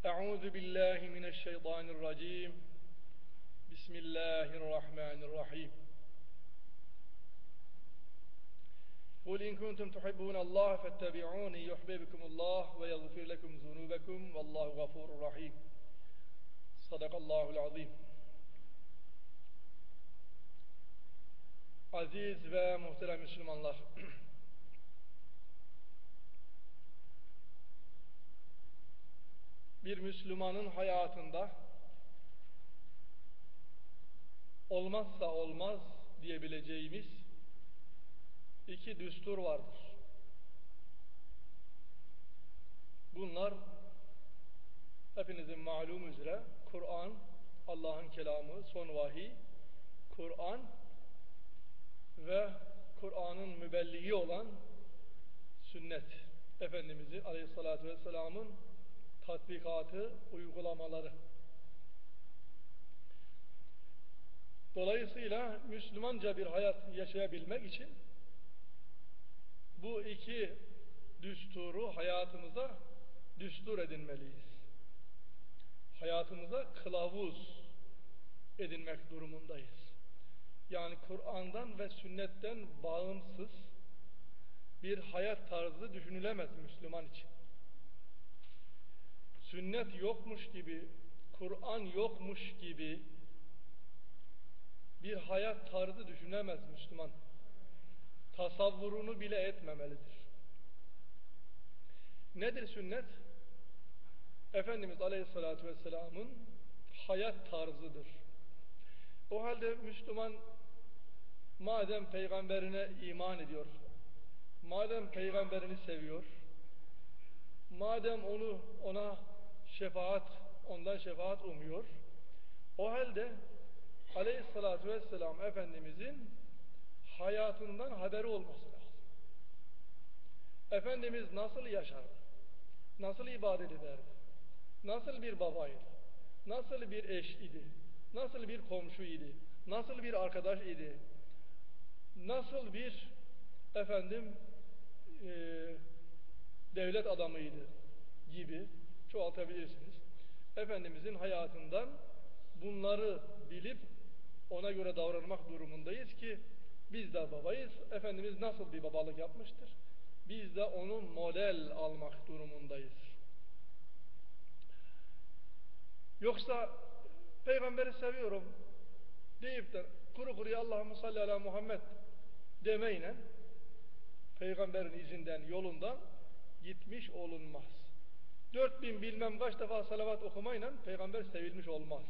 أعوذ بالله من الشيطان الرجيم بسم الله الرحمن الرحيم قل إن كنتم تحبون الله فاتبعوني يحببكم الله ويغفر لكم ذنوبكم والله غفور رحيم صدق الله العظيم. Aziz ve muhterem Müslümanlar, bir Müslümanın hayatında olmazsa olmaz diyebileceğimiz iki düstur vardır. Bunlar hepinizin malumu üzere Kur'an, Allah'ın kelamı, son vahiy, Kur'an ve Kur'an'ın mübelliği olan sünnet, Efendimiz'i Aleyhisselatü Vesselam'ın tatbikatı, uygulamaları. Dolayısıyla Müslümanca bir hayat yaşayabilmek için bu iki düsturu hayatımıza düstur edinmeliyiz. Hayatımıza kılavuz edinmek durumundayız. Yani Kur'an'dan ve sünnetten bağımsız bir hayat tarzı düşünülemez Müslüman için. Sünnet yokmuş gibi, Kur'an yokmuş gibi bir hayat tarzı düşünemez Müslüman. Tasavvurunu bile etmemelidir. Nedir sünnet? Efendimiz Aleyhisselatü Vesselam'ın hayat tarzıdır. O halde Müslüman madem peygamberine iman ediyor, madem peygamberini seviyor, madem ondan şefaat umuyor, o halde Aleyhisselatü Vesselam Efendimizin hayatından haberi olması lazım. Efendimiz nasıl yaşardı? Nasıl ibadet ederdi? Nasıl bir babaydı? Nasıl bir eş idi? Nasıl bir komşu idi? Nasıl bir arkadaş idi? Nasıl bir devlet adamıydı gibi çoğaltabilirsiniz. Efendimizin hayatından bunları bilip ona göre davranmak durumundayız ki biz de babayız. Efendimiz nasıl bir babalık yapmıştır? Biz de onu model almak durumundayız. Yoksa peygamberi seviyorum deyip de kuru kuruya Allahümme salli ala Muhammed demeyle peygamberin izinden, yolundan gitmiş olunmaz. 4000 bilmem kaç defa salavat okumayla peygamber sevilmiş olmaz.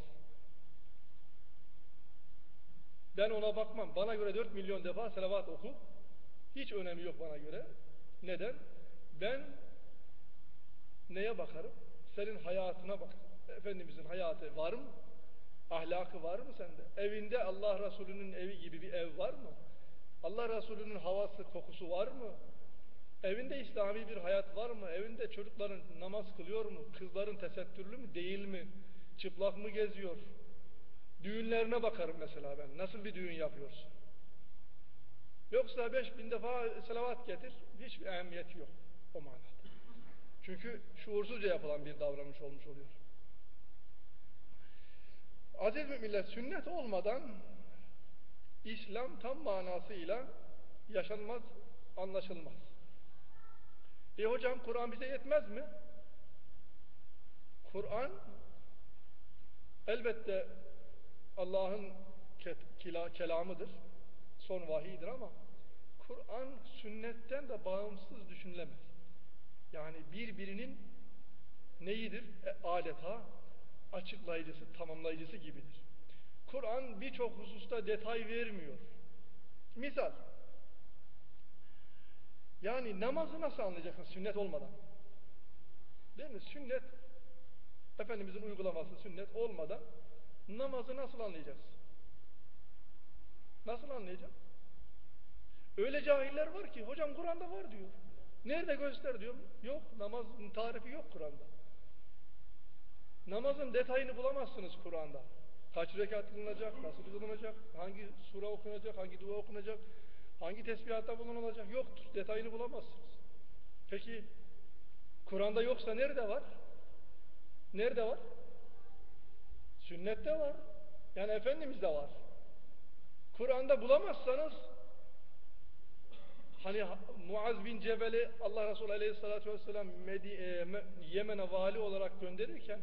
Ben ona bakmam. Bana göre 4 milyon defa salavat oku. Hiç önemi yok bana göre. Neden? Ben neye bakarım? Senin hayatına bakarım. Efendimizin hayatı var mı? Ahlakı var mı sende? Evinde Allah Resulü'nün evi gibi bir ev var mı? Allah Resulü'nün havası, kokusu var mı? Evinde İslami bir hayat var mı? Evinde çocukların namaz kılıyor mu? Kızların tesettürlü mü? Değil mi? Çıplak mı geziyor? Düğünlerine bakarım mesela ben. Nasıl bir düğün yapıyorsun? Yoksa 5000 defa salavat getir, hiçbir ehemmiyeti yok o manada. Çünkü şuursuzca yapılan bir davranış olmuş oluyor. Aziz müminler, sünnet olmadan İslam tam manasıyla yaşanmaz, anlaşılmaz. Hocam Kur'an bize yetmez mi? Kur'an elbette Allah'ın kelamıdır, son vahiydir ama Kur'an sünnetten de bağımsız düşünülemez. Yani birbirinin neyidir? Adeta açıklayıcısı, tamamlayıcısı gibidir. Kur'an birçok hususta detay vermiyor. Misal, yani namazı nasıl anlayacaksın sünnet olmadan? Değil mi? Sünnet, Efendimizin uygulaması sünnet olmadan namazı nasıl anlayacaksın? Nasıl anlayacağım? Öyle cahiller var ki, hocam Kur'an'da var diyor. Nerede göster diyor. Yok, namazın tarifi yok Kur'an'da. Namazın detayını bulamazsınız Kur'an'da. Kaç rekat kılınacak, nasıl kılınacak, hangi sure okunacak, hangi dua okunacak, hangi tesbihatta bulunulacak, yoktur. Detayını bulamazsınız. Peki, Kur'an'da yoksa nerede var? Nerede var? Sünnette var. Yani Efendimiz'de var. Kur'an'da bulamazsanız hani Muaz bin Cebel'i Allah Resulü Aleyhisselatü Vesselam Yemen'e vali olarak gönderirken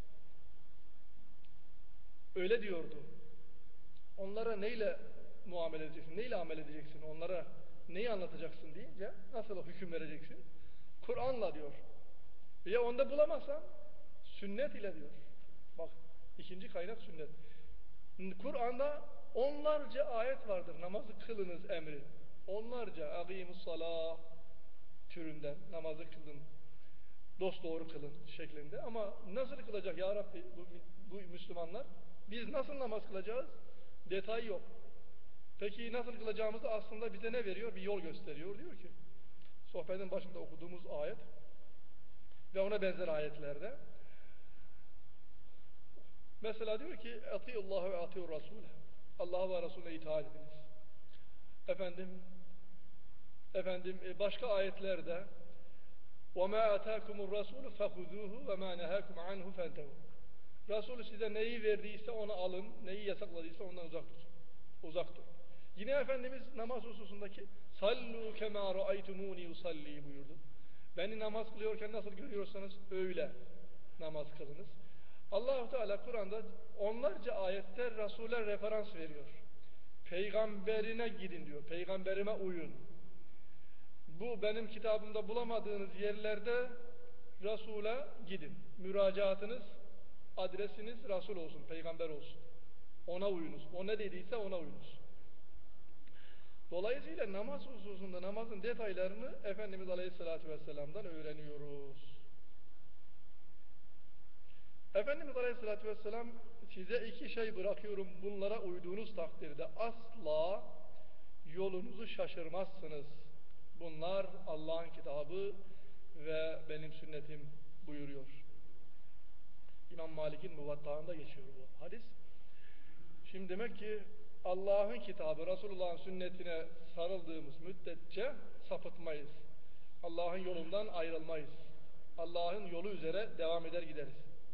öyle diyordu. Onlara neyle muamele edeceksin, neyle amel edeceksin, onlara neyi anlatacaksın deyince nasıl hüküm vereceksin? Kur'an'la diyor. Ya onda bulamazsan sünnet ile diyor. Bak ikinci kaynak sünnet. Kur'an'da onlarca ayet vardır namazı kılınız emri. Onlarca agimussalah türünden namazı kılın, dosdoğru kılın şeklinde. Ama nasıl kılacak ya Rabbi bu Müslümanlar? Biz nasıl namaz kılacağız? Detay yok. Peki nasıl kılacağımızı aslında bize ne veriyor? Bir yol gösteriyor. Diyor ki sohbetin başında okuduğumuz ayet ve ona benzer ayetlerde mesela diyor ki Atiullah ve atiur Rasul. Allah'a ve Resulüne itaat ediniz. Başka ayetlerde وَمَا أَتَاكُمُ الرَّسُولُ فَخُذُوهُ وَمَا نَهَاكُمْ عَنْهُ فَانْتَهُوا. Resulü size neyi verdiyse onu alın, neyi yasakladıysa ondan uzak durun. Uzak durun. Yine Efendimiz namaz hususundaki sallu kema ra'aytumuni usalli buyurdu. Beni namaz kılıyorken nasıl görüyorsanız öyle namaz kılınız. Allah-u Teala Kur'an'da onlarca ayette Resul'e referans veriyor. Peygamberine gidin diyor. Peygamberime uyun. Bu benim kitabımda bulamadığınız yerlerde Resul'e gidin. Müracaatınız, adresiniz Resul olsun, peygamber olsun. Ona uyunuz. O ne dediyse ona uyunuz. Dolayısıyla namaz hususunda namazın detaylarını Efendimiz Aleyhisselatü Vesselam'dan öğreniyoruz. Efendimiz Aleyhisselatü Vesselam size iki şey bırakıyorum, bunlara uyduğunuz takdirde asla yolunuzu şaşırmazsınız. Bunlar Allah'ın kitabı ve benim sünnetim buyuruyor. İmam Malik'in Muvatta'ında geçiyor bu hadis. Şimdi demek ki Allah'ın kitabı, Resulullah'ın sünnetine sarıldığımız müddetçe sapıtmayız. Allah'ın yolundan ayrılmayız. Allah'ın yolu üzere devam eder gideriz.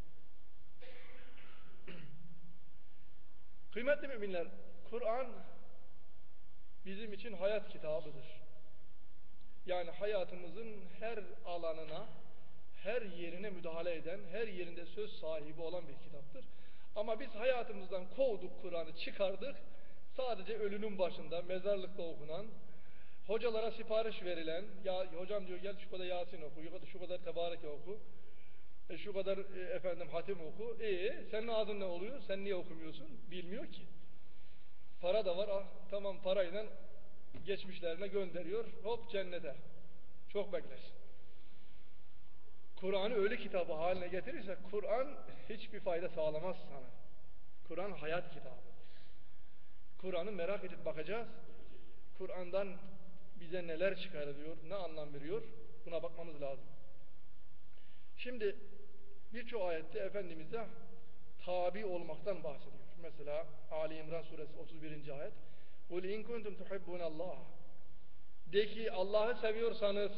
Kıymetli müminler, Kur'an bizim için hayat kitabıdır. Yani hayatımızın her alanına, her yerine müdahale eden, her yerinde söz sahibi olan bir kitaptır. Ama biz hayatımızdan kovduk Kur'an'ı, çıkardık. Sadece ölünün başında, mezarlıkta okunan, hocalara sipariş verilen, ya hocam diyor gel şu kadar Yasin oku, şu kadar Tebareke oku, şu kadar hatim oku. Senin ağzın ne oluyor? Sen niye okumuyorsun? Bilmiyor ki. Para da var, tamam parayla geçmişlerine gönderiyor, hop cennete. Çok beklersin. Kur'an'ı ölü kitabı haline getirirse Kur'an hiçbir fayda sağlamaz sana. Kur'an hayat kitabıdır. Kur'an'ı merak edip bakacağız. Kur'an'dan bize neler çıkarılıyor, ne anlam veriyor? Buna bakmamız lazım. Şimdi birçok ayette Efendimiz'e tabi olmaktan bahsediyor. Mesela Ali İmran suresi 31. ayet. قُلْ اِنْ كُنْتُمْ تُحِبُّونَ اللّٰهِ. De ki Allah'ı seviyorsanız,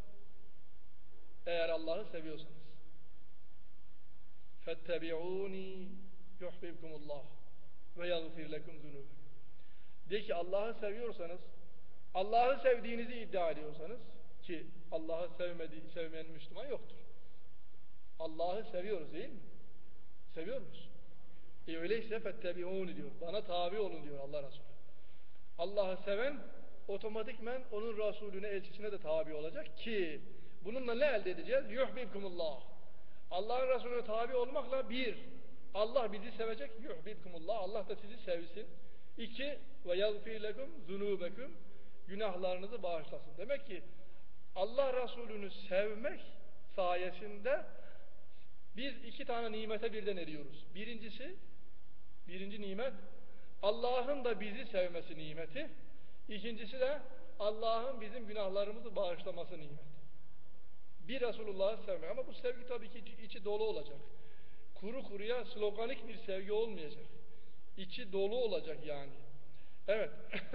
eğer Allah'ı seviyorsanız فَاتَّبِعُونِ يُحْبِبْكُمُ اللّٰهِ وَيَغْفِرْ لَكُمْ ذُنُوبَكُمْ. De ki Allah'ı seviyorsanız, Allah'ı sevdiğinizi iddia ediyorsanız, ki Allah'ı sevmeyen Müslüman yoktur. Allah'ı seviyoruz değil mi? Seviyor musun? Öyleyse فَاتَّبِعُونِ diyor. Bana tabi olun diyor Allah Resulü. Allah'ı seven otomatikmen onun Resulüne, elçisine de tabi olacak ki bununla ne elde edeceğiz? Yuhbibkumullah. Allah'ın Resulüne tabi olmakla bir, Allah bizi sevecek. Yuhbibkumullah. Allah da sizi sevsin. İki, ve yagfir lekum zunubekum. Günahlarınızı bağışlasın. Demek ki Allah Resulü'nü sevmek sayesinde biz iki tane nimete birden eriyoruz. Birinci nimet Allah'ın da bizi sevmesi nimeti. İkincisi de Allah'ın bizim günahlarımızı bağışlaması nimeti. Bir Resulullah'ı sevmek. Ama bu sevgi tabii ki içi dolu olacak. Kuru kuruya sloganik bir sevgi olmayacak. İçi dolu olacak yani. Evet.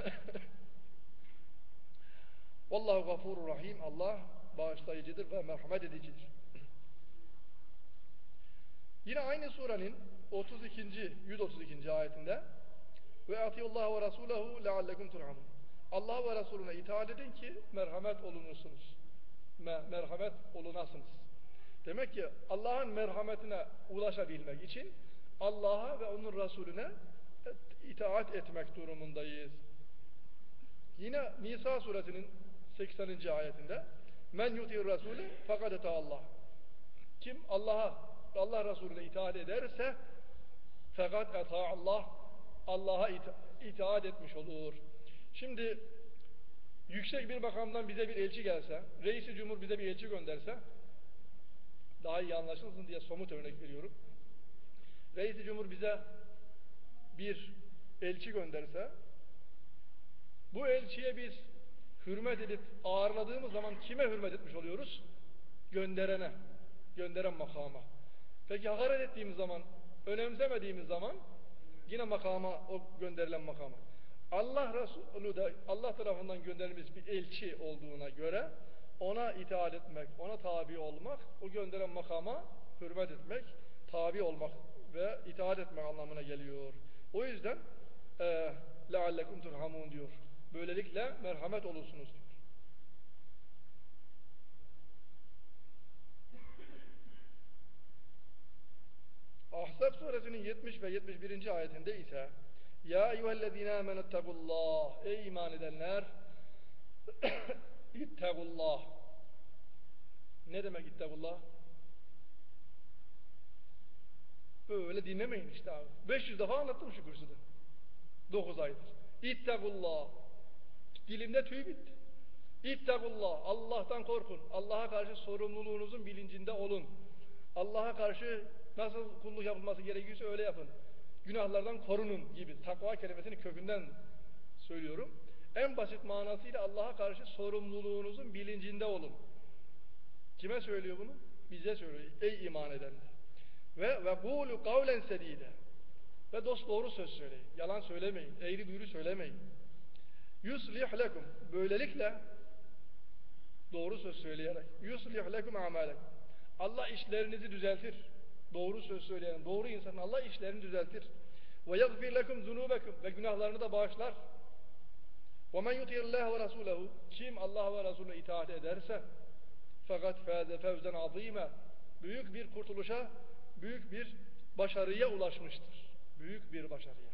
Vallahu gafurur rahim. Allah bağışlayıcıdır ve merhamet edicidir. Yine aynı surenin 132. ayetinde ve atiyullah ve rasulehu leallekum turhamun. Allah ve Resulüne itaat edin ki merhamet olunursunuz. Merhamet olunasınız. Demek ki Allah'ın merhametine ulaşabilmek için Allah'a ve onun Resulüne itaat etmek durumundayız. Yine Nisa suresinin 80. ayetinde men yutir Resulü fakat ete Allah. Kim Allah Resulüne itaat ederse fakat ete Allah'a itaat etmiş olur. Şimdi yüksek bir makamdan bize bir elçi gelse, reis-i cumhur bize bir elçi gönderse, daha iyi anlaşılsın diye somut örnek veriyorum. Reis-i cumhur bize bir elçi gönderse, bu elçiye biz hürmet edip ağırladığımız zaman kime hürmet etmiş oluyoruz? Gönderene, gönderen makama. Peki hakaret ettiğimiz zaman, önemsemediğimiz zaman yine makama, o gönderilen makama. Allah Resulü de Allah tarafından gönderilmiş bir elçi olduğuna göre ona itaat etmek, ona tabi olmak, o gönderen makama hürmet etmek, tabi olmak ve itaat etmek anlamına geliyor. O yüzden leallekum turhamun diyor. Böylelikle merhamet olursunuz diyor. Ahzab suresinin 70 ve 71. ayetinde ise ya eyyühellezine amenettegullah, ey iman edenler ittegullah. Ne demek ittegullah? Böyle dinlemeyin işte abi. 500 defa anlattım şu kürsüde. 9 aydır. İttegullah. Dilimde tüy bitti. İttegullah. Allah'tan korkun. Allah'a karşı sorumluluğunuzun bilincinde olun. Allah'a karşı nasıl kulluk yapılması gerekiyorsa öyle yapın. Günahlardan korunun gibi. Takva kelimesini kökünden söylüyorum. En basit manasıyla Allah'a karşı sorumluluğunuzun bilincinde olun. Kime söylüyor bunu? Bize söylüyor. Ey iman edenler. Ve kulu kavlen sedide. Ve dosdoğru söz söyleyin. Yalan söylemeyin. Eğri büğrü söylemeyin. Yuslih lekum. Böylelikle doğru söz söyleyerek. Yuslih lekum amalekum. Allah işlerinizi düzeltir. Doğru söz söyleyen, doğru insanın Allah işlerini düzeltir. Ve yagfir lekum zunubekum. Ve günahlarını da bağışlar. Ve men yuti'illah ve rasulehu. Kim Allah ve Resulüne itaat ederse fakat fâze fevzen azîme. Büyük bir kurtuluşa, büyük bir başarıya ulaşmıştır. Büyük bir başarıya.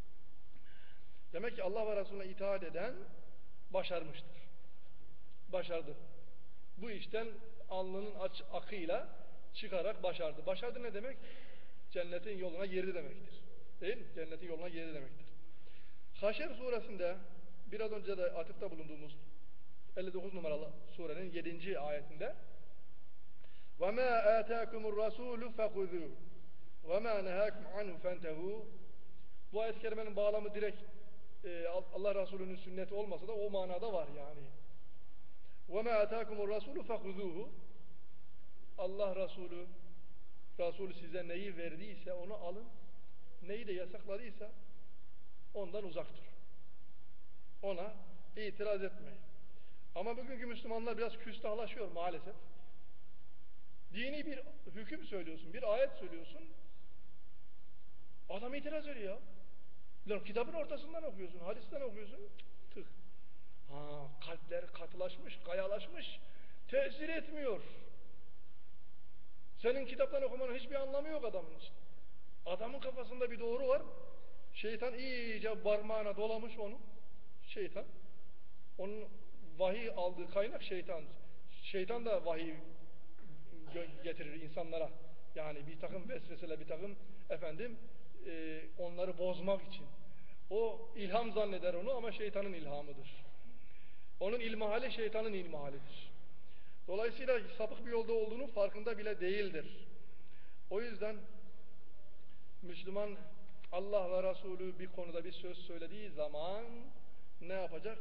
Demek ki Allah ve Resulüne itaat eden başarmıştır. Başardı. Bu işten alnının akıyla çıkarak başardı. Başardı ne demek? Cennetin yoluna girdi demektir. Değil mi? Cennetin yoluna girdi demektir. Haşr suresinde biraz önce de atıfta bulunduğumuz 59 numaralı surenin 7. ayetinde وَمَا آتَاكُمُ الرَّسُولُ فَخُذُوهُ وَمَا نَهَاكُمْ عَنْهُ فَانْتَهُوا. Bu ayet-i kerimenin bağlamı direkt Allah Resulü'nün sünneti olmasa da o manada var yani. وَمَا آتَاكُمُ الرَّسُولُ فَخُذُوهُ. Allah Resulü size neyi verdiyse onu alın, neyi de yasakladıysa ondan uzak durun. Ona itiraz etmeyin. Ama bugünkü Müslümanlar biraz küstahlaşıyor maalesef. Dini bir hüküm söylüyorsun, bir ayet söylüyorsun, adam itiraz ediyor. Lan kitabın ortasından okuyorsun, hadisten okuyorsun, tık. Kalpler katılaşmış, kayalaşmış, tesir etmiyor. Senin kitaptan okumanın hiçbir anlamı yok adamın için. Adamın kafasında bir doğru var, şeytan iyice parmağına dolamış onu, şeytan. Onun vahiy aldığı kaynak şeytan. Şeytan da vahiy getirir insanlara. Yani bir takım vesveseler, bir takım onları bozmak için. O ilham zanneder onu ama şeytanın ilhamıdır. Onun ilmihali şeytanın ilmihalidir. Dolayısıyla sapık bir yolda olduğunu farkında bile değildir. O yüzden Müslüman Allah ve Resulü bir konuda bir söz söylediği zaman ne yapacak?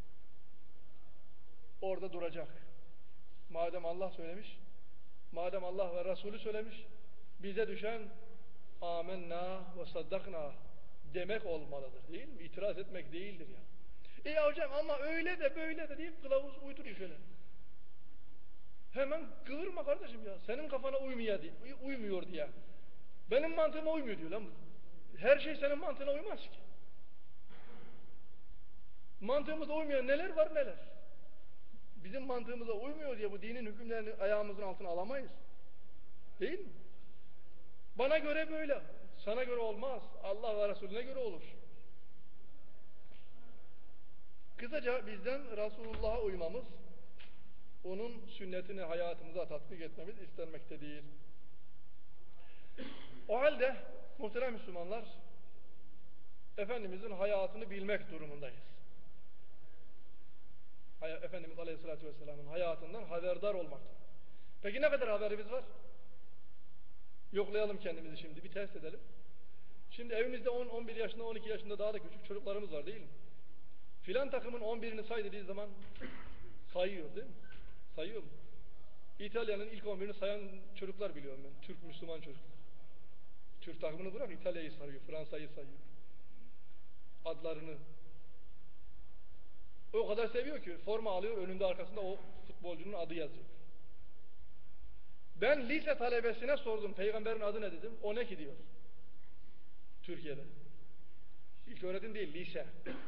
Orada duracak. Madem Allah söylemiş, madem Allah ve Resulü söylemiş, bize düşen amenna ve saddakna demek olmalıdır, değil mi? İtiraz etmek değildir ya. Ya hocam ama öyle de böyle de deyip kılavuz uyduruyor şöyle. Hemen kıvırma kardeşim ya. Senin kafana uymuyor diye. Benim mantığıma uymuyor diyor lan. Her şey senin mantığına uymaz ki. Mantığımıza uymayan neler var neler. Bizim mantığımıza uymuyor diye bu dinin hükümlerini ayağımızın altına alamayız. Değil mi? Bana göre böyle. Sana göre olmaz. Allah ve Resulüne göre olur. Kısaca bizden Resulullah'a uymamız, onun sünnetini hayatımıza tatbik etmemiz istenmektedir. O halde muhterem Müslümanlar, Efendimizin hayatını bilmek durumundayız. Efendimiz Aleyhisselatü Vesselam'ın hayatından haberdar olmak. Peki ne kadar haberimiz var? Yoklayalım kendimizi şimdi, bir test edelim. Şimdi evimizde 10, 11 yaşında, 12 yaşında daha da küçük çocuklarımız var değil mi? Filan takımın 11'ini say dediği zaman sayıyor değil mi? Sayıyor mu? İtalya'nın ilk 11'ini sayan çocuklar biliyorum ben. Türk Müslüman çocuklar. Türk takımını bırak İtalya'yı sayıyor, Fransa'yı sayıyor. Adlarını. O kadar seviyor ki forma alıyor, önünde arkasında o futbolcunun adı yazıyor. Ben lise talebesine sordum, peygamberin adı ne dedim, o ne ki diyor. Türkiye'de. İlk öğretim değil, lise.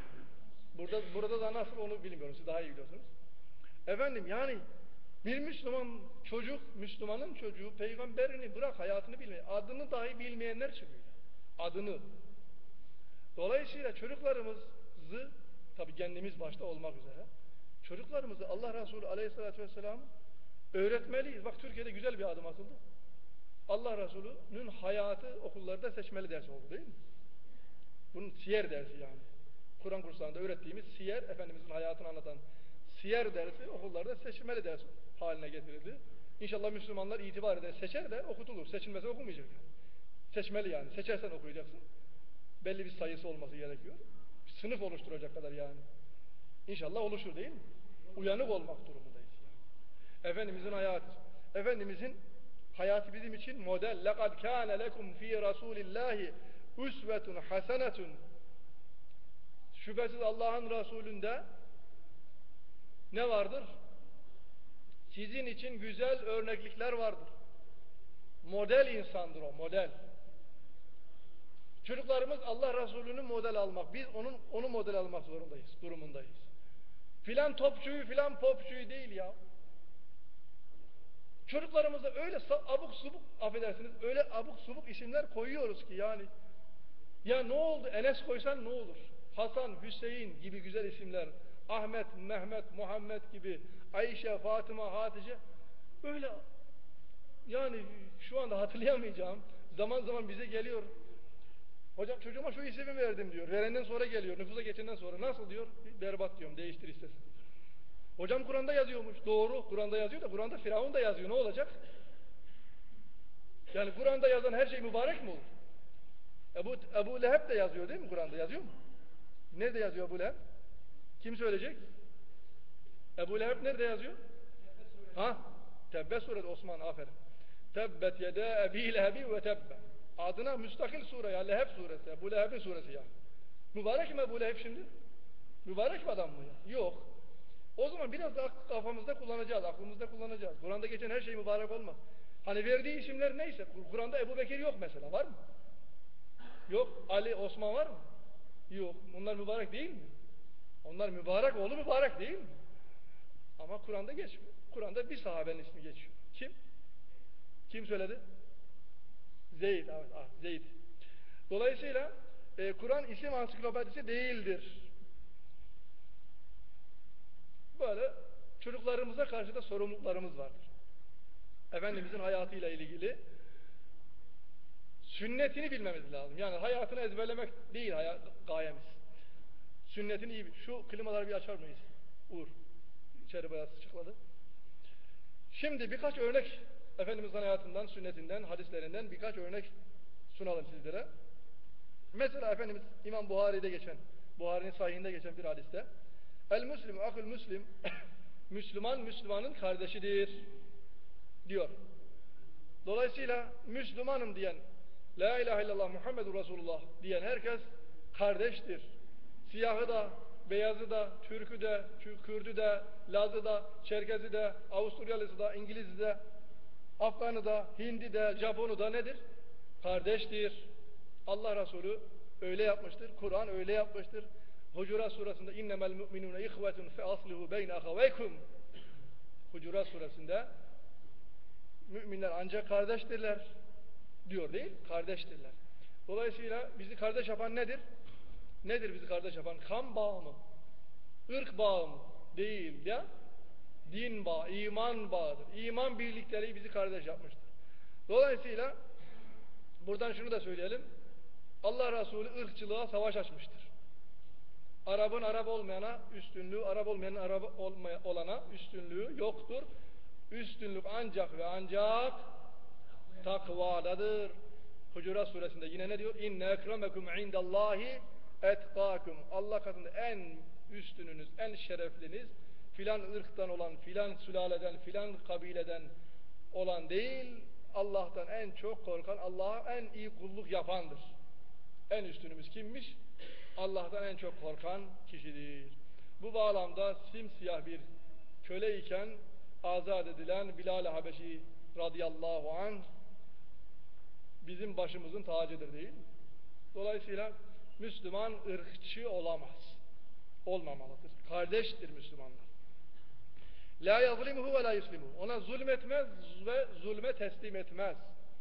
Burada da nasıl onu bilmiyorum, siz daha iyi biliyorsunuz. Efendim yani bir Müslüman çocuk, Müslümanın çocuğu peygamberini bırak hayatını bilmiyor. Adını dahi bilmeyenler çıkıyor. Adını. Dolayısıyla çocuklarımızı, tabi kendimiz başta olmak üzere, çocuklarımızı Allah Resulü Aleyhisselatü Vesselam'ı öğretmeliyiz. Bak Türkiye'de güzel bir adım atıldı. Allah Resulü'nün hayatı okullarda seçmeli ders oldu değil mi? Bunun siyer dersi yani. Kur'an kurslarında öğrettiğimiz siyer, Efendimizin hayatını anlatan siyer dersi okullarda seçmeli ders haline getirildi. İnşallah Müslümanlar itibar eder, seçer de okutulur. Seçilmese okumayacak yani. Seçmeli yani. Seçersen okuyacaksın. Belli bir sayısı olması gerekiyor. Sınıf oluşturacak kadar yani. İnşallah oluşur değil mi? Uyanık olmak durumundayız yani. Efendimizin hayatı. Efendimizin hayatı bizim için model. لَقَدْ كَانَ لَكُمْ ف۪ي رَسُولِ اللّٰهِ اُسْوَةٌ حَسَنَةٌ. Şüphesiz Allah'ın Resulü'nde ne vardır? Sizin için güzel örneklikler vardır. Model insandır o, model. Çocuklarımız Allah Resulü'nü model almak, biz onu model almak zorundayız, durumundayız. Filan topçuyu, filan popçuyu değil ya. Çocuklarımıza öyle abuk subuk, affedersiniz, öyle abuk subuk isimler koyuyoruz ki yani. Ya ne oldu? Enes koysan ne olur? Hasan, Hüseyin gibi güzel isimler, Ahmet, Mehmet, Muhammed gibi, Ayşe, Fatıma, Hatice, öyle yani şu anda hatırlayamayacağım, zaman zaman bize geliyor, hocam çocuğuma şu ismi verdim diyor, verenden sonra geliyor, nüfusa geçenden sonra, nasıl diyor, berbat diyorum, değiştir istesin. Hocam Kur'an'da yazıyormuş, doğru, Kur'an'da yazıyor da Kur'an'da Firavun da yazıyor, ne olacak? Yani Kur'an'da yazan her şey mübarek mi olur? Ebu Leheb de yazıyor değil mi Kur'an'da, yazıyor mu? Nerede yazıyor Ebu Leheb? Kim söyleyecek? Ebu Leheb nerede yazıyor? Ha? Tebbe suresi, Osman, aferin. Tebbet yede Ebi Lehebi ve tebbe. Adına müstakil sure ya, Leheb suresi, Ebu Leheb'in suresi ya. Mübarek mi Ebu Leheb şimdi? Mübarek bir adam mı ya? Yok. O zaman biraz da kafamızda kullanacağız, aklımızda kullanacağız. Kur'an'da geçen her şey mübarek olmaz. Hani verdiği isimler neyse, Kur'an'da Ebu Bekir yok mesela, var mı? Yok. Ali, Osman var mı? Yok. Onlar mübarek değil mi? Onlar mübarek oğlu mübarek değil mi? Ama Kur'an'da geçmiyor. Kur'an'da bir sahabenin ismi geçiyor. Kim? Kim söyledi? Zeyd. Evet, Zeyd. Dolayısıyla Kur'an isim ansiklopedisi değildir. Böyle çocuklarımıza karşı da sorumluluklarımız vardır. Efendimizin hayatıyla ilgili sünnetini bilmemiz lazım. Yani hayatını ezberlemek değil gayemiz. Sünnetini iyi. Şu klimaları bir açar mıyız? Uğur. İçeri bayağı sıçıkladı. Şimdi birkaç örnek Efendimizin hayatından, sünnetinden, hadislerinden birkaç örnek sunalım sizlere. Mesela Efendimiz İmam Buhari'de geçen, Buhari'nin sahihinde geçen bir hadiste, El Müslim, akıl Müslim, Müslüman, Müslümanın kardeşidir diyor. Dolayısıyla Müslümanım diyen, La ilahe illallah Muhammedur Resulullah diyen herkes kardeştir. Siyahı da, beyazı da, Türk'ü de, Kürd'ü de, Laz'ı da, Çerkez'i de, Avusturyalısı da, İngiliz'i de, Afgan'ı da, Hind'i de, Japon'u da nedir? kardeştir. Allah Resulü öyle yapmıştır. Kur'an öyle yapmıştır. Hucurat suresinde innemel mu'minune ihvetun fe aslihu beyne ahaveykum. Hucurat suresinde müminler ancak kardeştirler diyor değil, kardeştirler. Dolayısıyla bizi kardeş yapan nedir? Nedir bizi kardeş yapan? Kan bağı mı? Irk bağı mı? Değil ya. Din bağı, iman bağıdır. İman birlikleri bizi kardeş yapmıştır. Dolayısıyla buradan şunu da söyleyelim. Allah Resulü ırkçılığa savaş açmıştır. Arap'ın Arap olmayana üstünlüğü, Arap olmayanın Arap olana üstünlüğü yoktur. Üstünlük ancak ve ancak takvadadır. Hucurat suresinde yine ne diyor? İnne ekremekum indallahi etkâkum. Allah katında en üstününüz, en şerefliniz filan ırktan olan, filan sülaleden, filan kabileden olan değil, Allah'tan en çok korkan, Allah'a en iyi kulluk yapandır. En üstünümüz kimmiş? Allah'tan en çok korkan kişidir. Bu bağlamda simsiyah bir köle iken azat edilen Bilal-i Habeşi radıyallahu anh bizim başımızın tacıdır değil mi? Dolayısıyla Müslüman ırkçı olamaz. Olmamalıdır. Kardeştir Müslümanlar. La yazlimuhu ve la yuslimu. Ona zulmetmez ve zulme teslim etmez.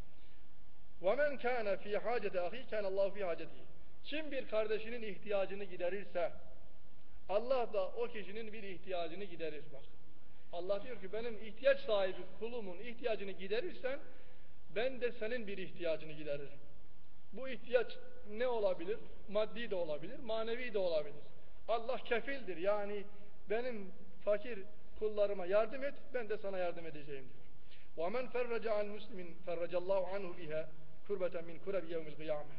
Ve men kana fi haceti ahi kana Allahu fi hacetihi. Kim bir kardeşinin ihtiyacını giderirse Allah da o kişinin bir ihtiyacını giderir. Bak. Allah diyor ki benim ihtiyaç sahibi kulumun ihtiyacını giderirsen ben de senin bir ihtiyacını gideririm. Bu ihtiyaç ne olabilir? Maddi de olabilir, manevi de olabilir. Allah kefildir. Yani benim fakir kullarıma yardım et, ben de sana yardım edeceğim diyor. وَمَنْ فَرَّجَ عَنْ مُسْلِمٍ فَرَّجَ اللّٰهُ عَنْهُ بِهَا كُرْبَةً مِنْ كُرَبِ يَوْمِ الْقِيَامَةِ.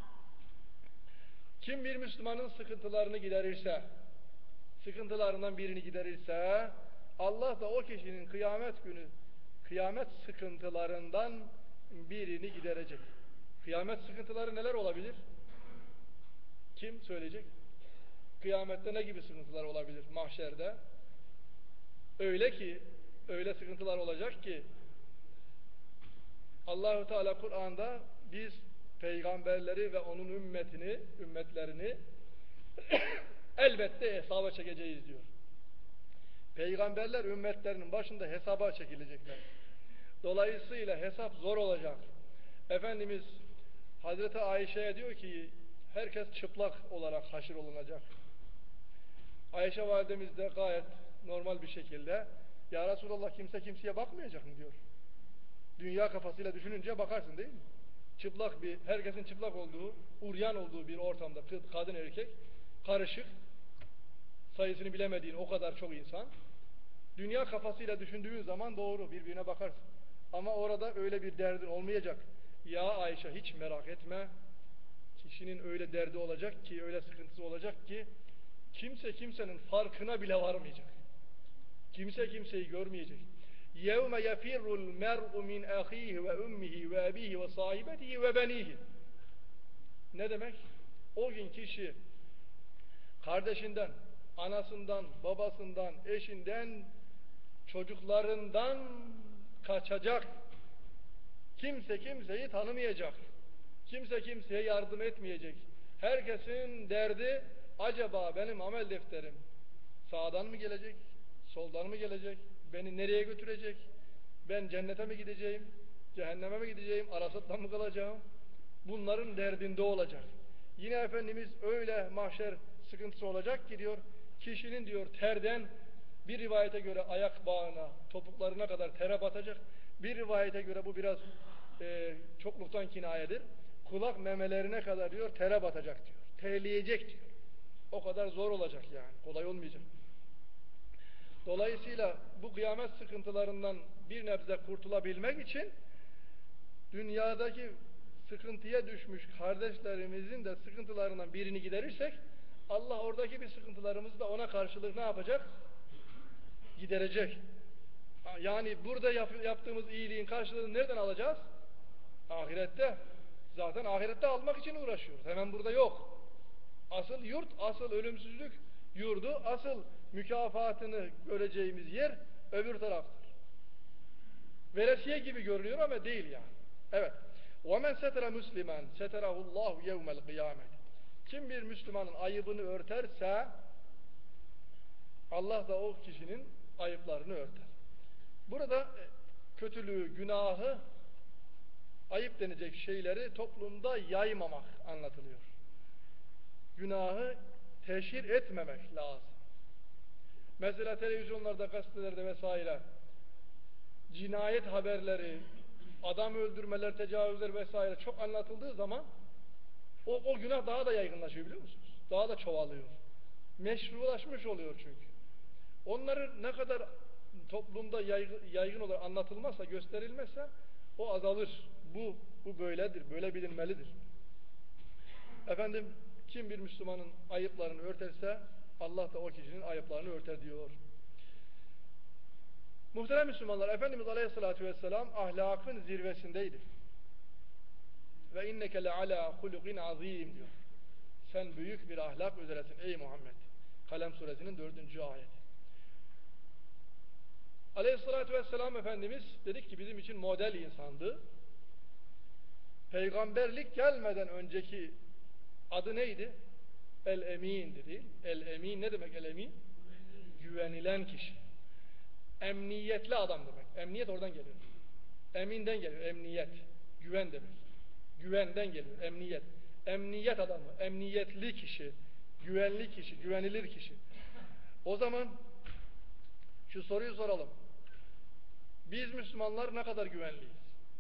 Kim bir Müslümanın sıkıntılarını giderirse, sıkıntılarından birini giderirse, Allah da o kişinin kıyamet günü, kıyamet sıkıntılarından birini giderecek. Kıyamet sıkıntıları neler olabilir? Kim söyleyecek? Kıyamette ne gibi sıkıntılar olabilir mahşerde? Öyle ki, öyle sıkıntılar olacak ki Allah-u Teala Kur'an'da biz peygamberleri ve onun ümmetlerini elbette hesaba çekeceğiz diyor. Peygamberler ümmetlerinin başında hesaba çekilecekler. Dolayısıyla hesap zor olacak. Efendimiz Hazreti Ayşe'ye diyor ki herkes çıplak olarak haşir olunacak. Ayşe validemiz de gayet normal bir şekilde ya Resulallah kimse kimseye bakmayacak mı diyor. Dünya kafasıyla düşününce bakarsın değil mi? Çıplak bir, herkesin çıplak olduğu, uryan olduğu bir ortamda kadın erkek karışık, sayısını bilemediğin o kadar çok insan. Dünya kafasıyla düşündüğün zaman doğru birbirine bakarsın. Ama orada öyle bir derdin olmayacak. Ya Ayşe hiç merak etme. Kişinin öyle derdi olacak ki, öyle sıkıntısı olacak ki kimse kimsenin farkına bile varmayacak. Kimse kimseyi görmeyecek. يَوْمَ يَفِرُّ الْمَرْءُ مِنْ أَخِيهِ وَأُمِّهِ وَأَبِيهِ وَصَاحِبَتِهِ وَبَنِيهِ. Ne demek? O gün kişi kardeşinden, anasından, babasından, eşinden, çocuklarından kaçacak. Kimse kimseyi tanımayacak. Kimse kimseye yardım etmeyecek. Herkesin derdi acaba benim amel defterim sağdan mı gelecek, soldan mı gelecek, beni nereye götürecek, ben cennete mi gideceğim, cehenneme mi gideceğim, arasatla mı kalacağım? Bunların derdinde olacak. Yine Efendimiz öyle mahşer sıkıntısı olacak ki diyor, kişinin diyor terden bir rivayete göre ayak bağına, topuklarına kadar tere batacak. Bir rivayete göre bu biraz çokluktan kinayedir. Kulak memelerine kadar diyor tere batacak diyor. Terleyecek diyor. O kadar zor olacak yani. Kolay olmayacak. Dolayısıyla bu kıyamet sıkıntılarından bir nebze kurtulabilmek için dünyadaki sıkıntıya düşmüş kardeşlerimizin de sıkıntılarından birini giderirsek Allah oradaki bir sıkıntılarımızı da ona karşılık ne yapacak? Giderecek. Yani burada yaptığımız iyiliğin karşılığını nereden alacağız? Ahirette. Zaten ahirette almak için uğraşıyoruz. Hemen burada yok. Asıl yurt, asıl ölümsüzlük yurdu, asıl mükafatını göreceğimiz yer öbür taraftır. Veresiye gibi görünüyor ama değil yani. Evet. وَمَنْ سَتَرَ مُسْلِمًا سَتَرَهُ اللّٰهُ يَوْمَ الْقِيَامَةِ Kim bir Müslümanın ayıbını örterse Allah da o kişinin ayıplarını örter. Burada kötülüğü, günahı, ayıp denecek şeyleri toplumda yaymamak anlatılıyor. Günahı teşhir etmemek lazım. Mesela televizyonlarda, gazetelerde vesaire cinayet haberleri, adam öldürmeler, tecavüzler vesaire çok anlatıldığı zaman o günah daha da yaygınlaşıyor, biliyor musunuz? Daha da çoğalıyor. Meşrulaşmış oluyor çünkü. Onları ne kadar toplumda yaygın olarak anlatılmazsa, gösterilmezse o azalır. Bu böyledir, böyle bilinmelidir. Efendim, kim bir Müslümanın ayıplarını örterse Allah da o kişinin ayıplarını örter diyor. Muhterem Müslümanlar, Efendimiz Aleyhisselatü Vesselam ahlakın zirvesindeydi. Ve inneke le ala hulukin azim diyor. Sen büyük bir ahlak üzeresin ey Muhammed. Kalem suresinin 4. ayeti. Aleyhisselatü Vesselam Efendimiz dedik ki bizim için model insandı. Peygamberlik gelmeden önceki adı neydi? El-Emin'di değil. El-Emin ne demek el-Emin? Güvenilen kişi. Emniyetli adam demek. Emniyet oradan geliyor. Emin'den geliyor. Emniyet. Güven demek. Güvenden geliyor. Emniyet. Emniyet adamı. Emniyetli kişi. Güvenli kişi. Güvenilir kişi. O zaman şu soruyu soralım. Biz Müslümanlar ne kadar güvenliyiz?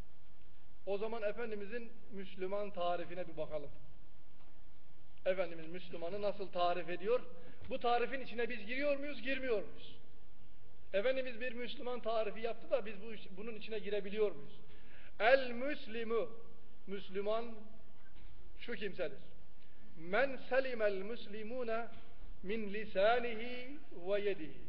O zaman Efendimizin Müslüman tarifine bir bakalım. Efendimiz Müslümanı nasıl tarif ediyor? Bu tarifin içine biz giriyor muyuz, girmiyor muyuz? Efendimiz bir Müslüman tarifi yaptı da biz bunun içine girebiliyor muyuz? El-Müslimu, Müslüman şu kimsedir. Men selimel müslimune min lisanihi ve yedihi.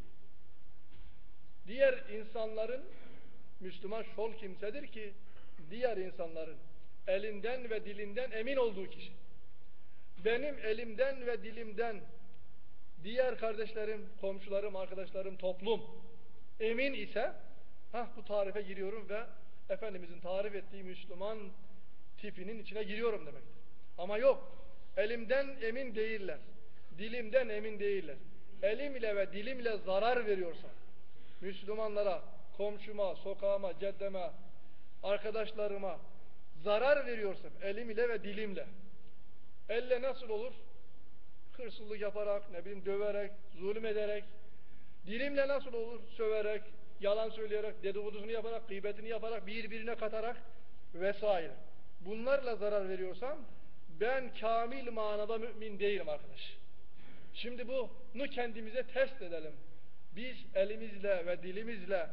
Diğer insanların, Müslüman şol kimsedir ki diğer insanların elinden ve dilinden emin olduğu kişi. Benim elimden ve dilimden diğer kardeşlerim, komşularım, arkadaşlarım, toplum emin ise bu tarife giriyorum ve Efendimizin tarif ettiği Müslüman tipinin içine giriyorum demektir. Ama yok, elimden emin değiller, dilimden emin değiller. Elimle ve dilimle zarar veriyorsam, Müslümanlara, komşuma, sokağıma, ceddeme, arkadaşlarıma zarar veriyorsam elimle ve dilimle, elle nasıl olur? Hırsızlık yaparak, döverek, zulüm ederek. Dilimle nasıl olur? Söverek, yalan söyleyerek, dedikodusunu yaparak, gıybetini yaparak, birbirine katarak vesaire. Bunlarla zarar veriyorsam ben kamil manada mümin değilim arkadaş. Şimdi bunu kendimize test edelim. Biz elimizle ve dilimizle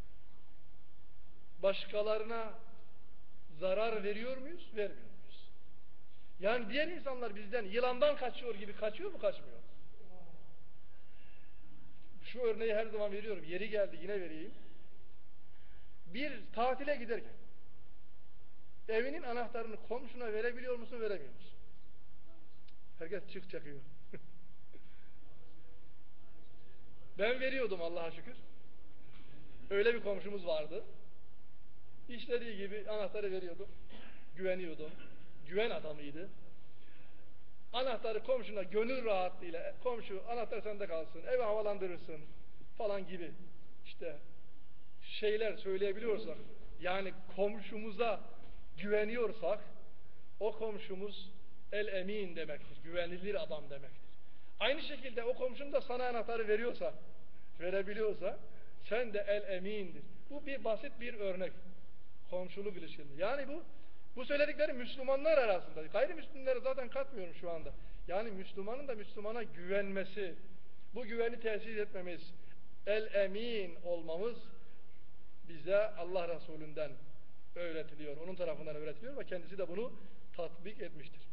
başkalarına zarar veriyor muyuz? Vermiyor muyuz? Yani diğer insanlar bizden yılandan kaçıyor gibi kaçıyor mu, kaçmıyor? Şu örneği her zaman veriyorum. Yeri geldi yine vereyim. Bir tatile giderken evinin anahtarını komşuna verebiliyor musun, veremiyor musun? Herkes çık çakıyor. Ben veriyordum Allah'a şükür. Öyle bir komşumuz vardı. İstediği gibi anahtarı veriyordum. Güveniyordum. Güven adamıydı. Anahtarı komşuna gönül rahatlığıyla, komşu anahtar sende kalsın, evi havalandırırsın falan gibi işte şeyler söyleyebiliyorsak, yani komşumuza güveniyorsak o komşumuz el-emin demektir. Güvenilir adam demektir. Aynı şekilde o komşun da sana anahtarı veriyorsa, verebiliyorsa sen de el-emindir. Bu bir basit bir örnek. Komşuluk ilişkisinde. Yani bu söyledikleri Müslümanlar arasında. Gayrimüslimleri zaten katmıyorum şu anda. Yani Müslümanın da Müslümana güvenmesi, bu güveni tesis etmemiz, el-emin olmamız bize Allah Resulü'nden öğretiliyor. Onun tarafından öğretiliyor ve kendisi de bunu tatbik etmiştir.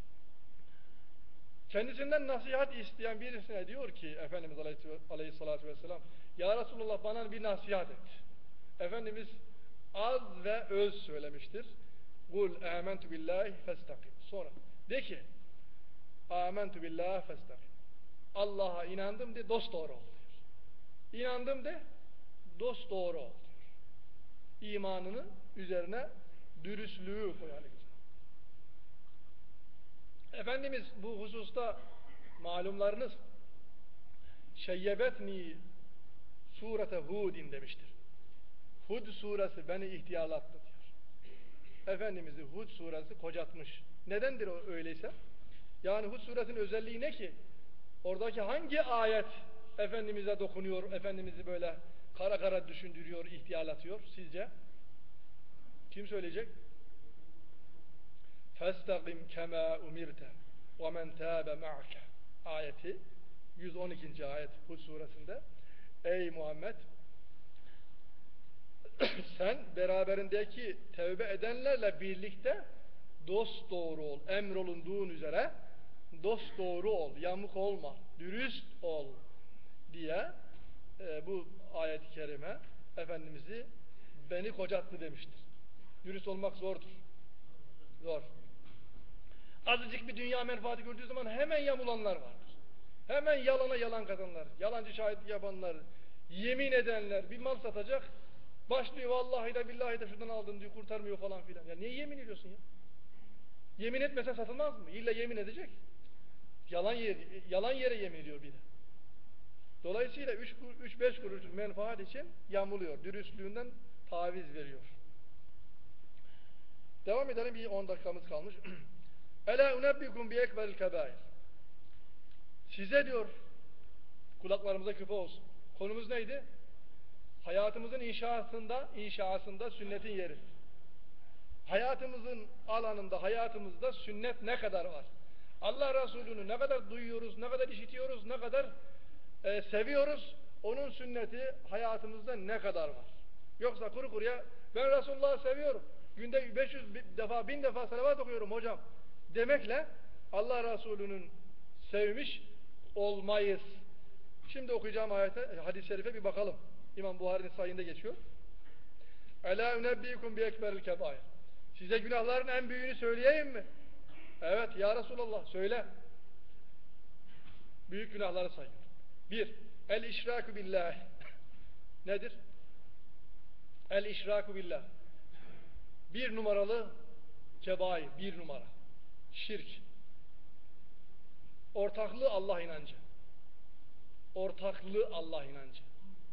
Kendisinden nasihat isteyen birisine diyor ki Efendimiz Aleyhisselatü Vesselam, ya Resulullah bana bir nasihat et. Efendimiz az ve öz söylemiştir. Kul âmentu billahi festakim. Sonra de ki âmentu billahi festakim. Allah'a inandım de, dosdoğru ol diyor. İnandım de, dosdoğru ol diyor. İmanını üzerine Dürüstlüğü koyar. Efendimiz bu hususta malumlarınız şeyyebetni surete Hud'in demiştir. Hud suresi beni ihtiyarlattı diyor. Efendimiz'i Hud suresi kocatmış. Nedendir o öyleyse? Yani Hud suresinin özelliği ne ki? Oradaki hangi ayet Efendimiz'e dokunuyor, Efendimiz'i böyle kara kara düşündürüyor, ihtiyarlatıyor sizce? Kim söyleyecek? فَاسْتَقِمْ كَمَا اُمِرْتَ وَمَنْ تَابَ مَعَكَ ayeti 112. ayet Hud suresinde. Ey Muhammed, sen beraberindeki tevbe edenlerle birlikte dosdoğru ol, emrolunduğun üzere dosdoğru ol, yamuk olma, dürüst ol diye bu ayet-i kerime Efendimiz'i beni kocattı demiştir. Dürüst olmak zordur. Zor. Azıcık bir dünya menfaati gördüğü zaman hemen yamulanlar vardır. Hemen yalana yalan katanlar, yalancı şahit yapanlar, yemin edenler, bir mal satacak, başlıyor vallahi de billahi de şuradan aldın diyor, kurtarmıyor falan filan. Ya niye yemin ediyorsun ya? Yemin etmese satılmaz mı? İlla yemin edecek. Yalan yere yemin ediyor bir de. Dolayısıyla 3-5 kuruşluk menfaat için yamuluyor. Dürüstlüğünden taviz veriyor. Devam edelim, bir 10 dakikamız kalmış. Ela unebbikum bi ekberil kebair. Size diyor, kulaklarımıza küpe olsun. Konumuz neydi? Hayatımızın inşasında sünnetin yeri. Hayatımızın alanında, hayatımızda sünnet ne kadar var? Allah Resulü'nü ne kadar duyuyoruz, ne kadar işitiyoruz, ne kadar seviyoruz, onun sünneti hayatımızda ne kadar var? Yoksa kuru kuruya ben Resulullah'ı seviyorum, günde 500 defa, 1000 defa salavat okuyorum hocam demekle Allah Resulü'nün sevmiş olmayız. Şimdi okuyacağım hadis-i şerife bir bakalım. İmam Buhari'nin sayında geçiyor. Ela unebbikum bi ekberil kebair. Size günahların en büyüğünü söyleyeyim mi? Evet ya Resulallah, söyle. Büyük günahları sayıyor. 1. El işraku billah. Nedir? El işraku billah. 1 numaralı kebair, 1 numara. Şirk. Ortaklığı Allah inancı. Ortaklığı Allah inancı.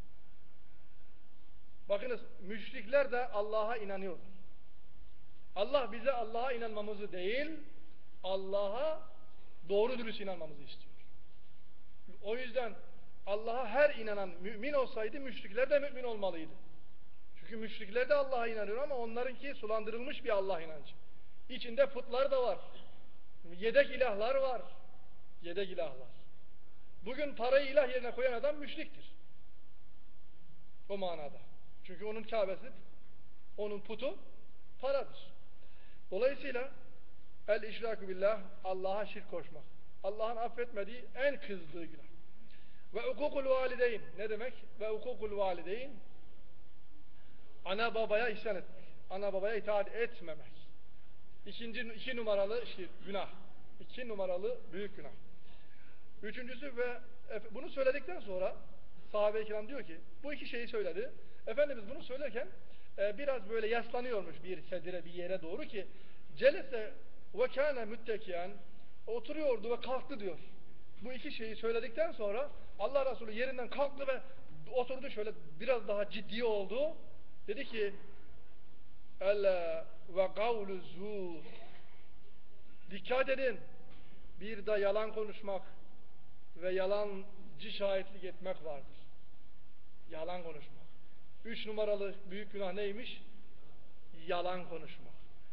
Bakınız, müşrikler de Allah'a inanıyorlar. Allah bize Allah'a inanmamızı değil, Allah'a doğru dürüst inanmamızı istiyor. O yüzden Allah'a her inanan mümin olsaydı müşrikler de mümin olmalıydı. Çünkü müşrikler de Allah'a inanıyor ama onlarınki sulandırılmış bir Allah inancı. İçinde putlar da var. Yedek ilahlar var. Yedek ilahlar. Bugün parayı ilah yerine koyan adam müşriktir. O manada. Çünkü onun Kâbesi, onun putu paradır. Dolayısıyla el işrakü billah, Allah'a şirk koşmak. Allah'ın affetmediği, en kızdığı günah. Ve hukukul valideyn. Ne demek? Ve hukukul valideyn, ana babaya isyan etmek. Ana babaya itaat etmemek. 2 numaralı günah. 2 numaralı büyük günah. Üçüncüsü ve bunu söyledikten sonra sahabe-i kiram diyor ki, bu 2 şeyi söyledi. Efendimiz bunu söylerken biraz böyle yaslanıyormuş bir sedire, bir yere doğru ki celese ve kâne müttekiyen, oturuyordu ve kalktı diyor. Bu 2 şeyi söyledikten sonra Allah Resulü yerinden kalktı ve oturdu, şöyle biraz daha ciddi oldu. Dedi ki Ela ve kavlu zur. Dikkat edin. Bir de yalan konuşmak ve yalancı şahitlik etmek vardır. Yalan konuşmak. 3 numaralı büyük günah neymiş? Yalan konuşmak.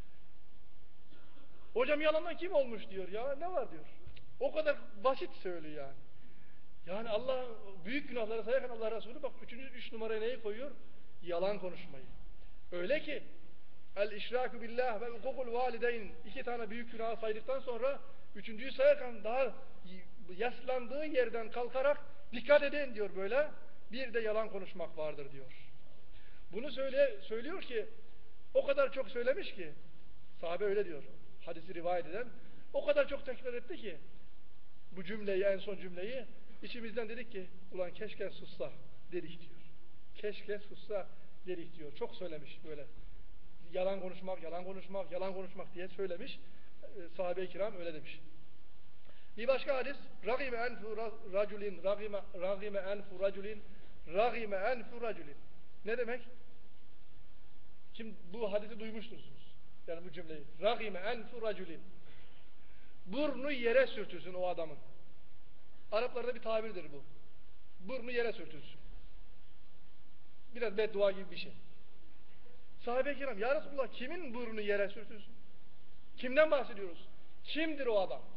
Hocam yalandan kim olmuş diyor ya, ne var diyor. O kadar basit söylüyor yani. Yani Allah büyük günahları sayarken Allah Resulü bak 3 numaraya neyi koyuyor? Yalan konuşmayı. Öyle ki el işrakü billah ve hukukul valideyn, 2 tane büyük günahı saydıktan sonra 3.'yü sayarken daha yaslandığı yerden kalkarak dikkat edin diyor böyle. Bir de yalan konuşmak vardır diyor. Bunu söylüyor ki o kadar çok söylemiş ki sahabe öyle diyor. Hadisi rivayet eden o kadar çok tekrar etti ki bu cümleyi, en son cümleyi içimizden dedik ki ulan keşke sussa dedik diyor. Keşke sussa dedik diyor. Çok söylemiş böyle. yalan konuşmak, yalan konuşmak, yalan konuşmak diye söylemiş. Sahabe-i kiram öyle demiş. Bir başka hadis, ragime enfu raculin, ragime enfu raculin, ragime enfu raculin. Ne demek? Şimdi bu hadisi duymuştursunuz. Yani bu cümleyi. Ragime enfu raculin. Burnu yere sürtülsün o adamın. Araplarda bir tabirdir bu. Burnu yere sürtülsün. Biraz beddua gibi bir şey. Sahabe-i kiram, ya Resulullah kimin burnu yere sürtülsün? Kimden bahsediyoruz? Kimdir o adam?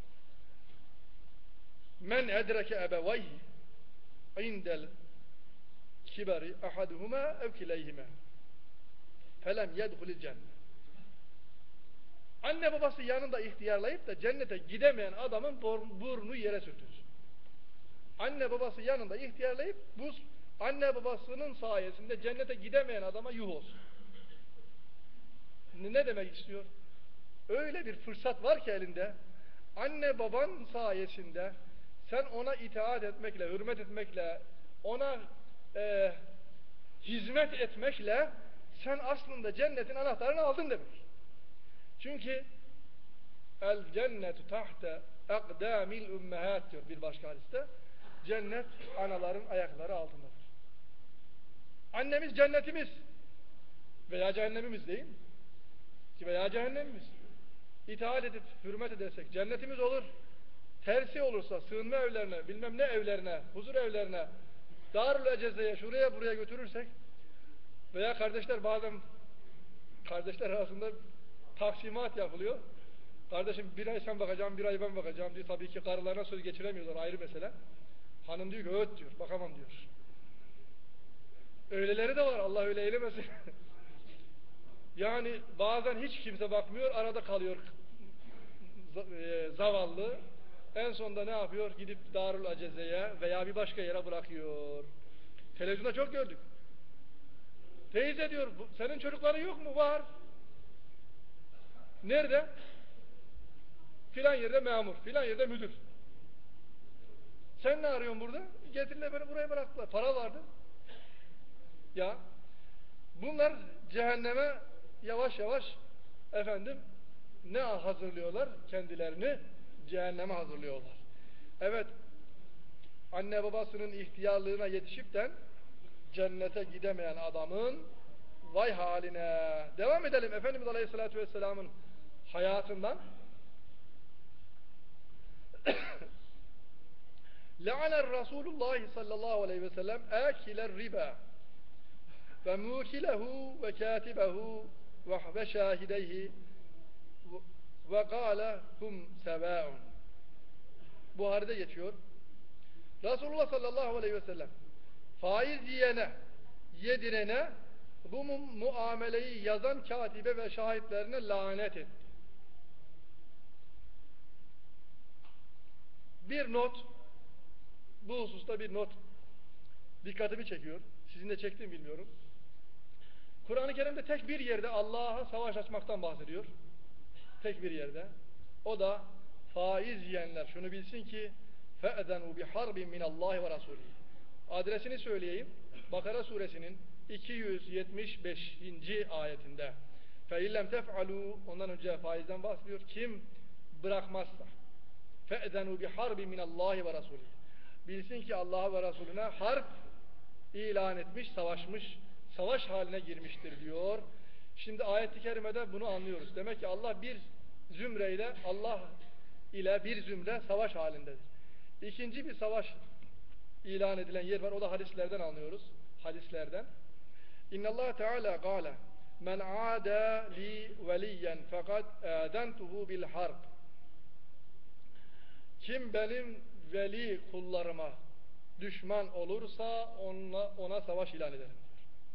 Men edreke ebevayhi indel kibari ahaduhuma ev kileyhime felem yedhulil cennet. Anne babası yanında ihtiyarlayıp da cennete gidemeyen adamın burnu yere sürtülsün. Anne babası yanında ihtiyarlayıp bu anne babasının sayesinde cennete gidemeyen adama yuh olsun. Ne demek istiyor? Öyle bir fırsat var ki elinde, anne baban sayesinde sen ona itaat etmekle, hürmet etmekle, ona hizmet etmekle sen aslında cennetin anahtarını aldın demek. Çünkü el cennetu tahte akdamil ummehat diyor bir başka hadiste. Cennet anaların ayakları altındadır. Annemiz cennetimiz veya cehennemimiz değil mi? Veya cehennemimiz. İtaat edip hürmet edersek cennetimiz olur. Tersi olursa sığınma evlerine, bilmem ne evlerine, huzur evlerine, Darül Ecezeye, şuraya buraya götürürsek veya kardeşler bazen kardeşler arasında taksimat yapılıyor. Kardeşim bir ay sen bakacağım, bir ay ben bakacağım diyor. Tabii ki karılarına söz geçiremiyorlar, ayrı mesele. Hanım diyor ki öt diyor, bakamam diyor. Öyleleri de var, Allah öyle eylemesin. Yani bazen hiç kimse bakmıyor, arada kalıyor zavallı. En sonunda ne yapıyor? Gidip Darül Aceze'ye veya bir başka yere bırakıyor. Televizyonda çok gördük. Teyze diyor, senin çocukların yok mu? Var. Nerede? Filan yerde memur, filan yerde müdür. Sen ne arıyorsun burada? Getirdiler beni buraya bıraktılar. Para vardı. Ya, bunlar cehenneme yavaş yavaş efendim ne hazırlıyorlar? Kendilerini cehenneme hazırlıyorlar. Evet, anne babasının ihtiyarlığına yetişip de cennete gidemeyen adamın vay haline. Devam edelim Efendimiz Aleyhisselatü Vesselam'ın hayatından. Le'aner Resulullah sallallahu aleyhi ve sellem akiler riba ve mukilehu ve katibehu ve şahideyhi ve gâle hum sevâun. Buhari'de geçiyor. Resulullah sallallahu aleyhi ve sellem faiz yiyene, yedirene bu muameleyi yazan katibe ve şahitlerine lanet etti. Bir not, bu hususta bir not dikkatimi çekiyor. Sizin de çektiğimi bilmiyorum. Kur'an-ı Kerim'de tek bir yerde Allah'a savaş açmaktan bahsediyor. Tek bir yerde. O da faiz yiyenler şunu bilsin ki فَاَذَنُوا بِحَرْبٍ مِنَ اللّٰهِ وَرَسُولِهِ. Adresini söyleyeyim. Bakara suresinin 275. ayetinde فَاِلَّمْ تَفْعَلُوا, ondan önce faizden bahsediyor. Kim bırakmazsa فَاَذَنُوا بِحَرْبٍ مِنَ اللّٰهِ وَرَسُولِهِ. Bilsin ki Allah'a ve Resulüne harp ilan etmiş, savaşmış, savaş haline girmiştir diyor. Şimdi ayet-i kerimede bunu anlıyoruz. Demek ki Allah bir zümreyle, Allah ile bir zümre savaş halindedir. İkinci bir savaş ilan edilen yer var. O da hadislerden anlıyoruz. Hadislerden. İnnallâhe Teala gâle men âdâ li veliyyen fekad âdentuhu bil harb. Kim benim veli kullarıma düşman olursa ona savaş ilan ederim diyor.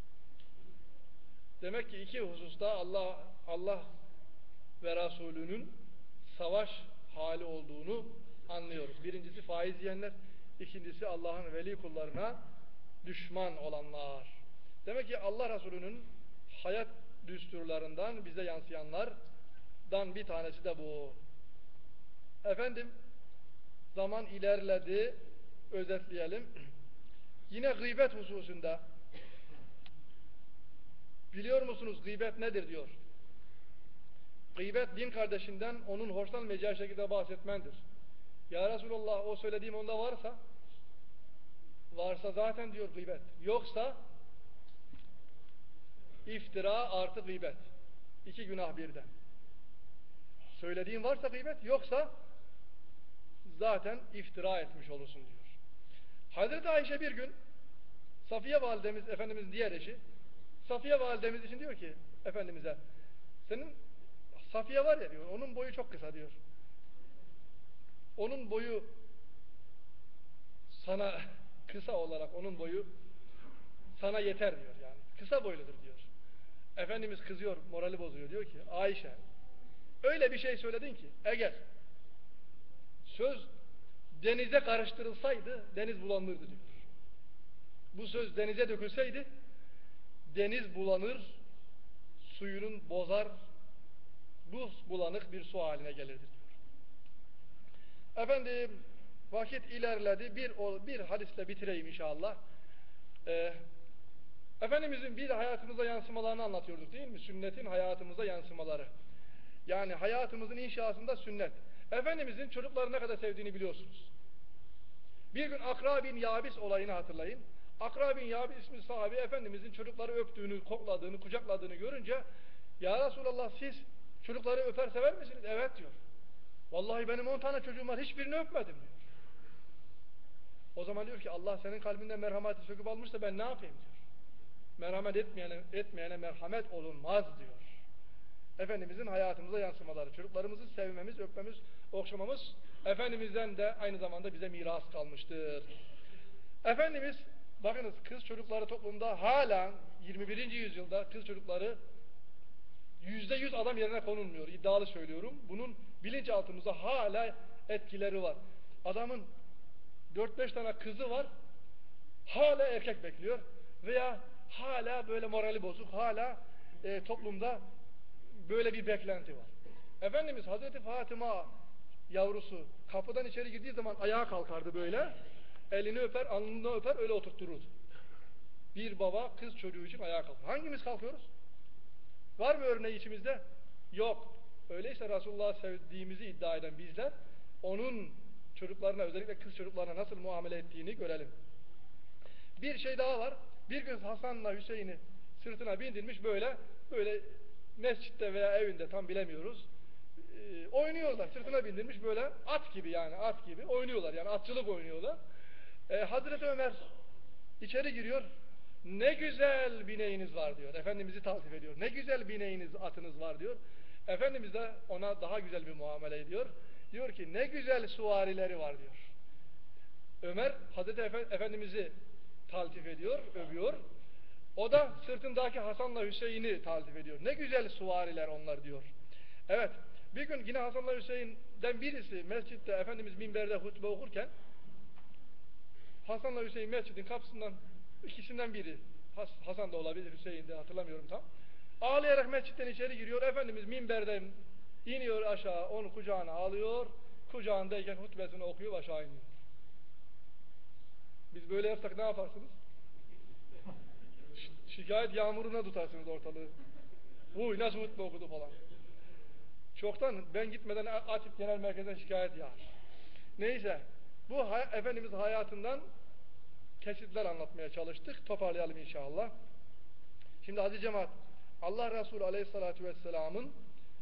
Demek ki iki hususta Allah ve Resulünün savaş hali olduğunu anlıyoruz. Birincisi faiz yiyenler, ikincisi Allah'ın veli kullarına düşman olanlar. Demek ki Allah Resulü'nün hayat düsturlarından bize yansıyanlardan bir tanesi de bu. Efendim, zaman ilerledi, özetleyelim. Yine gıybet hususunda Biliyor musunuz gıybet nedir diyor. Gıybet din kardeşinden onun hoşlanmayacağı şekilde bahsetmendir. Ya Resulallah o söylediğim onda varsa zaten diyor gıybet. Yoksa iftira artı gıybet. İki günah birden. Söylediğin varsa gıybet, yoksa zaten iftira etmiş olursun diyor. Hazreti Ayşe bir gün Safiye validemiz, Efendimiz'in diğer eşi, Safiye validemiz için diyor ki Efendimiz'e, senin Safiye var ya diyor, onun boyu çok kısa diyor. Onun boyu sana kısa olarak onun boyu sana yeter diyor yani. Kısa boyludur diyor. Efendimiz kızıyor, morali bozuyor. Diyor ki Ayşe öyle bir şey söyledin ki eğer söz denize karıştırılsaydı deniz bulanırdı diyor. Bu söz denize dökülseydi deniz bulanır, suyunun bozar, buz bulanık bir su haline gelirdi diyor. Efendim vakit ilerledi. Bir hadisle bitireyim inşallah. Efendimizin bir hayatımıza yansımalarını anlatıyorduk değil mi? Sünnetin hayatımıza yansımaları. Yani hayatımızın inşasında sünnet. Efendimizin çocukları ne kadar sevdiğini biliyorsunuz. Bir gün Akra bin Yabis olayını hatırlayın. Akra bin Yabis ismi sahabi Efendimizin çocukları öptüğünü, kokladığını, kucakladığını görünce ya Resulallah siz çocukları öper sever misiniz? Evet diyor. Vallahi benim 10 tane çocuğum var, hiçbirini öpmedim diyor. O zaman diyor ki Allah senin kalbinden merhameti söküp almışsa ben ne yapayım diyor. Merhamet etmeyene merhamet olunmaz diyor. Efendimizin hayatımıza yansımaları, çocuklarımızı sevmemiz, öpmemiz, okşamamız Efendimiz'den de aynı zamanda bize miras kalmıştır. Efendimiz, bakınız kız çocukları toplumda hala 21. yüzyılda kız çocukları %100 adam yerine konulmuyor. İddialı söylüyorum. Bunun bilinçaltımızda hala etkileri var. Adamın 4-5 tane kızı var, hala erkek bekliyor veya hala böyle morali bozuk, hala toplumda böyle bir beklenti var. Efendimiz Hazreti Fatıma yavrusu kapıdan içeri girdiği zaman ayağa kalkardı böyle, elini öper, alnından öper, öyle oturttururdu. Bir baba kız çocuğu için ayağa kalkar. Hangimiz kalkıyoruz? Var mı örneği içimizde? Yok. Öyleyse Resulullah'ı sevdiğimizi iddia eden bizler, onun çocuklarına, özellikle kız çocuklarına nasıl muamele ettiğini görelim. Bir şey daha var. Bir gün Hasan'la Hüseyin'i sırtına bindirmiş, böyle mescitte veya evinde tam bilemiyoruz. Oynuyorlar. Sırtına bindirmiş böyle at gibi, yani at gibi oynuyorlar. Yani atçılık oynuyorlar. Hazreti Ömer içeri giriyor. Ne güzel bineğiniz var diyor. Efendimiz'i tasvip ediyor. Ne güzel bineğiniz, atınız var diyor. Efendimiz de ona daha güzel bir muamele ediyor. Diyor ki ne güzel süvarileri var diyor. Ömer Hazreti Efendimiz'i taltif ediyor, övüyor. O da sırtındaki Hasan'la Hüseyin'i taltif ediyor. Ne güzel süvariler onlar diyor. Evet, bir gün yine Hasan'la Hüseyin'den birisi mescitte, Efendimiz minberde hutbe okurken Hasan'la Hüseyin mescidin kapısından, ikisinden biri, Hasan da olabilir, Hüseyin de, hatırlamıyorum tam, ağlayarak mescitten içeri giriyor. Efendimiz minberden iniyor aşağı, onu kucağına alıyor, kucağındayken hutbesini okuyor, aşağı iniyor. Biz böyle yapsak ne yaparsınız? Şikayet yağmuruna tutarsınız ortalığı. Uy nasıl hutbe okudu falan. Çoktan ben gitmeden açıp genel merkezden şikayet yağar. Neyse, bu Efendimiz hayatından kesitler anlatmaya çalıştık. Toparlayalım inşallah. Şimdi aziz cemaat, Allah Resulü Aleyhisselatü Vesselam'ın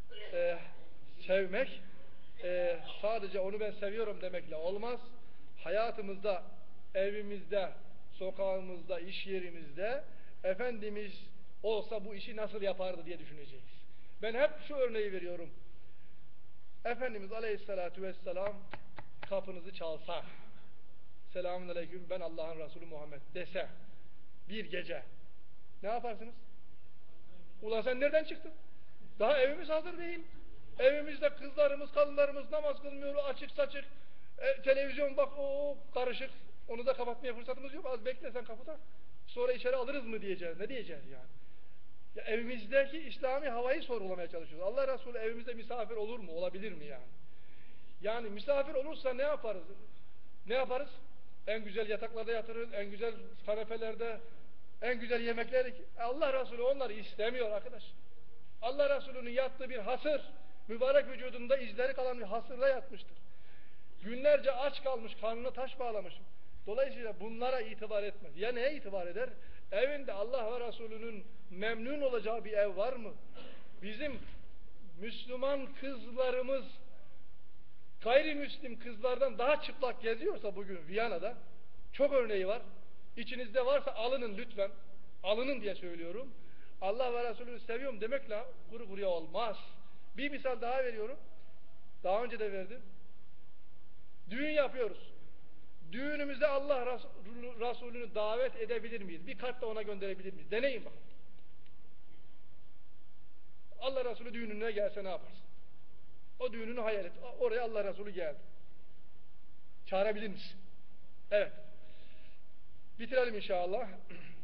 sevmek sadece onu ben seviyorum demekle olmaz. Hayatımızda, evimizde, sokağımızda, iş yerimizde Efendimiz olsa bu işi nasıl yapardı diye düşüneceğiz. Ben hep şu örneği veriyorum. Efendimiz Aleyhisselatü Vesselam kapınızı çalsa, selamun aleyküm ben Allah'ın Resulü Muhammed dese bir gece ne yaparsınız? Ulan sen nereden çıktın? Daha evimiz hazır değil. Evimizde kızlarımız, kadınlarımız namaz kılmıyor, açık saçık, televizyon bak o karışık. Onu da kapatmaya fırsatımız yok. Az bekle sen kapıda. Sonra içeri alırız mı diyeceğiz. Ne diyeceğiz yani? Ya evimizdeki İslami havayı sorgulamaya çalışıyoruz. Allah Resulü evimizde misafir olur mu? Olabilir mi yani? Yani misafir olursa ne yaparız? Ne yaparız? En güzel yataklarda yatırırız, en güzel kanepelerde En güzel yemekleri Allah Resulü onları istemiyor arkadaş. Allah Resulü'nün yattığı bir hasır, mübarek vücudunda izleri kalan bir hasırda yatmıştır. Günlerce aç kalmış, karnına taş bağlamış. Dolayısıyla bunlara itibar etmez. Ya neye itibar eder? Evinde Allah ve Resulü'nün memnun olacağı bir ev var mı? Bizim Müslüman kızlarımız gayrimüslim kızlardan daha çıplak geziyorsa bugün Viyana'da, çok örneği var. İçinizde varsa alının lütfen. Alının diye söylüyorum. Allah ve Resulü'nü seviyorum demekle kuru kuruya olmaz. Bir misal daha veriyorum. Daha önce de verdim. Düğün yapıyoruz. Düğünümüze Allah Resulü'nü davet edebilir miyiz? Bir kart da ona gönderebilir miyiz? Deneyin bakın. Allah Resulü düğününe gelse ne yaparsın? O düğününü hayal et. Oraya Allah Resulü geldi. Çağırabilir misin? Evet. Bitirelim inşallah.